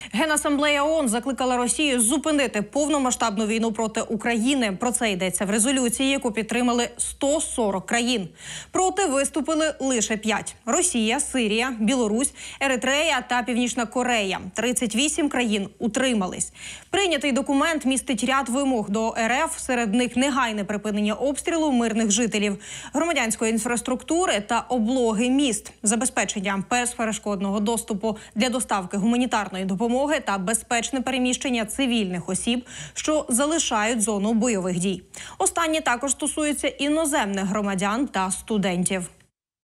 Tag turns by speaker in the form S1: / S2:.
S1: Генасамблея ООН закликала Росію зупинити повномасштабну війну проти України. Про це йдеться в резолюції, яку підтримали 140 країн. Проти виступили лише 5 – Росія, Сирія, Білорусь, Еритрея та Північна Корея. 38 країн утримались. Прийнятий документ містить ряд вимог до РФ, серед них негайне припинення обстрілу мирних жителів, громадянської інфраструктури та облоги міст, забезпечення безперешкодного доступу для доставки гуманітарної допомоги та безпечне переміщення цивільних осіб, що залишають зону бойових дій. Останні також стосуються іноземних громадян та студентів.